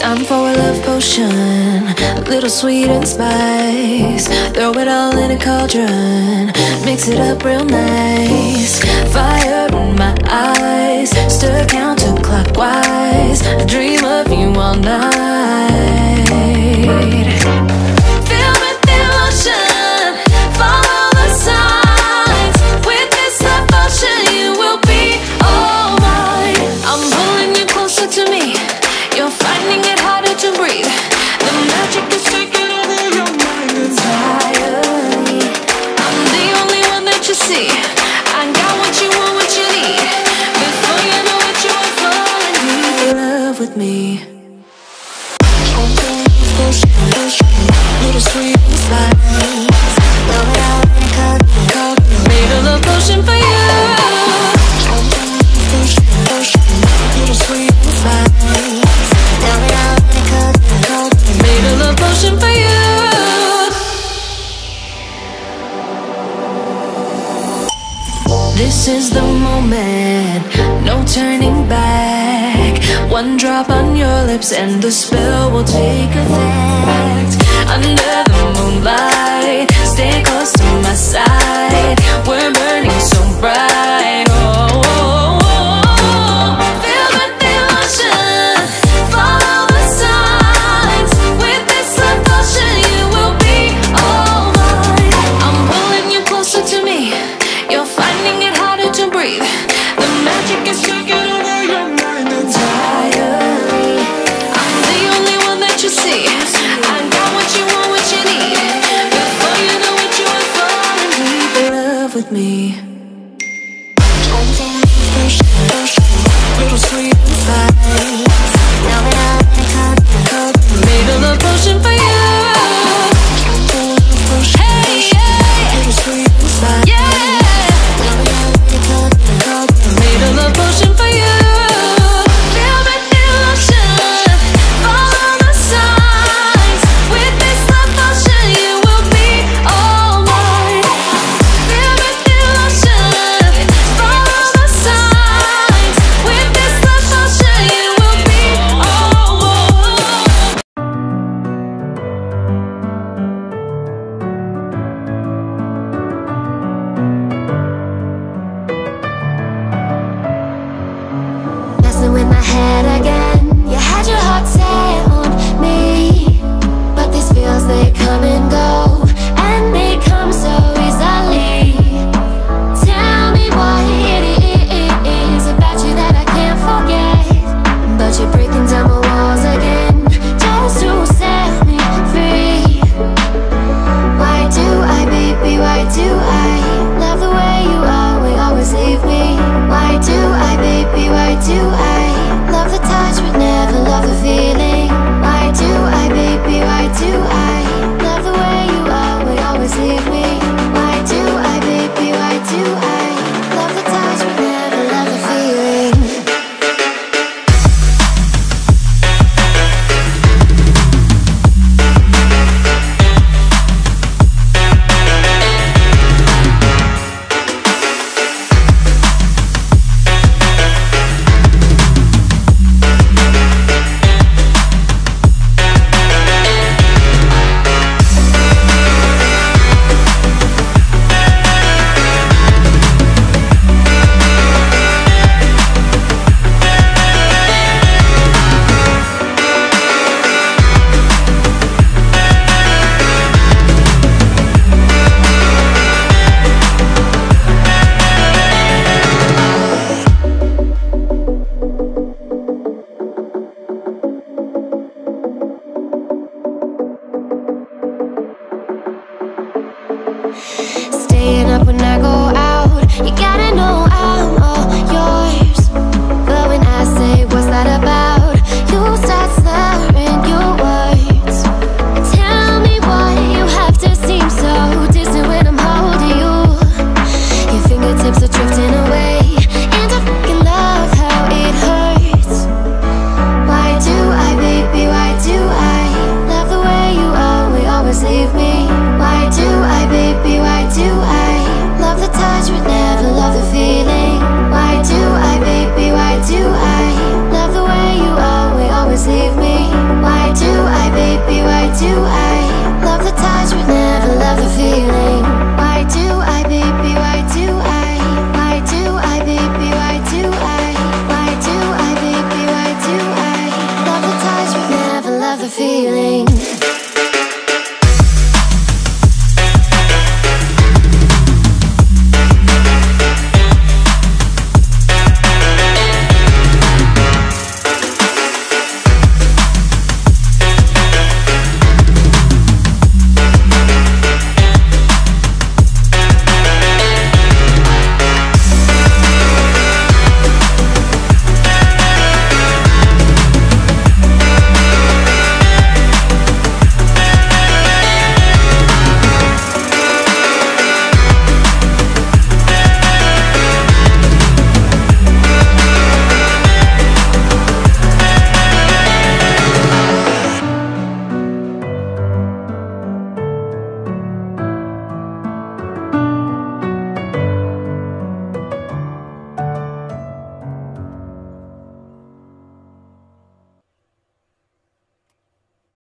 Time for a love potion, a little sweet and spice. Throw it all in a cauldron, mix it up real nice. Fire in my eyes, stir counterclockwise. I dream of you all night. Filled with emotion, follow the signs. With this love potion, you will be all mine. I'm pulling you closer to me. You're finding it harder to breathe. The magic is taking over your mind entirely. I'm the only one that you see. I got what you want, what you need. Before you know it, you are falling deep in love with me. Little sweet spice. Love it out in a cup. Made a love potion for you. Little sweet spice. Made a love potion for you. This is the moment, no turning back. One drop on your lips and the spell will take effect. Under the moonlight, stay close to my side. We're burning so bright. Oh, oh, oh, oh. Filled with emotion, follow the signs. With this love potion, you will be all mine. I'm pulling you closer to me. You're finding it harder to breathe. The magic is taking over your mind entirely. I'm the only one that you see. I got what you want, what you need. Before you know it, you are falling deep in love with me. Little sweet spice. Now it out in a cup. Made a love potion for you. Hey, yeah. Little sweet spice. Yeah. Made a love potion for you. Filled with emotion, follow the signs. With this love potion, you will be all mine. Filled with emotion, follow the signs. With this love potion, you will be all mine. Messing with my head again. You had your heart set on me, but these feels, they come and go, and they come so easily. Tell me what it is about you that I can't forget, but you're breaking down my walls again, just to set me free. Why do I, baby, why do I love the way you are, we always leave me? Why do I, baby, why do I love the touch but never love the feeling? Why do I, baby, why do I love the way you are, we always leave me? Why do I, baby, why do I love the touch but never love the feeling?